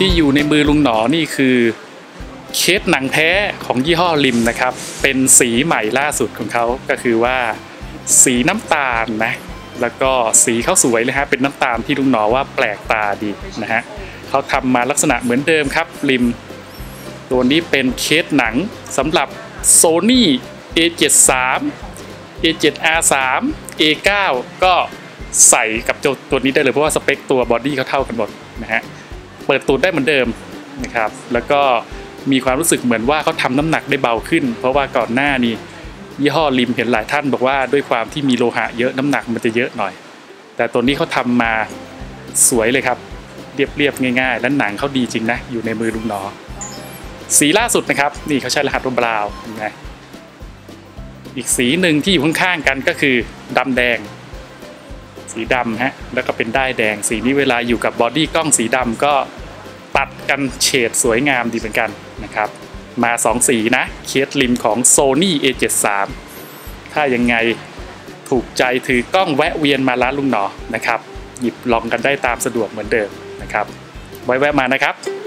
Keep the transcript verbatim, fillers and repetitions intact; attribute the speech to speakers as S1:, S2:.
S1: ที่อยู่ในมือลุงหนอนี่คือเคสหนังแท้ของยี่ห้อริมนะครับเป็นสีใหม่ล่าสุดของเขาก็คือว่าสีน้ำตาลนะแล้วก็สีเขาสวยเลยฮะเป็นน้ำตาลที่ลุงหนอว่าแปลกตาดีนะฮะเขาทำมาลักษณะเหมือนเดิมครับริมตัวนี้เป็นเคสหนังสำหรับ Sony เอ เจ็ดสิบสาม เอ เซเว่น อาร์ ทรี เอ ไนน์ ก็ใส่กับตัวนี้ได้เลยเพราะว่าสเปคตัวบอดี้เขาเท่ากันหมดนะฮะเปิดตูดได้เหมือนเดิมนะครับแล้วก็มีความรู้สึกเหมือนว่าเขาทำน้ำหนักได้เบาขึ้นเพราะว่าก่อนหน้านี้ยี่ห้อริมเห็นหลายท่านบอกว่าด้วยความที่มีโลหะเยอะน้ำหนักมันจะเยอะหน่อยแต่ตัวนี้เขาทำมาสวยเลยครับเรียบๆง่ายๆและหนังเขาดีจริงนะอยู่ในมือลุงหนอสีล่าสุดนะครับนี่เขาใช้รหัสบราวน์นะอีกสีหนึ่งที่อยู่ข้างๆกันก็คือดำแดงสีดำฮะแล้วก็เป็นด้ายแดงสีนี้เวลาอยู่กับบอดี้กล้องสีดำก็ตัดกันเฉดสวยงามดีเหมือนกันนะครับมาสองสีนะเคสริมของ Sony เอ เจ็ดสิบสาม ถ้ายังไงถูกใจถือกล้องแวะเวียนมาร้านลุงหนอนะครับหยิบลองกันได้ตามสะดวกเหมือนเดิมนะครับไว้แวะมานะครับ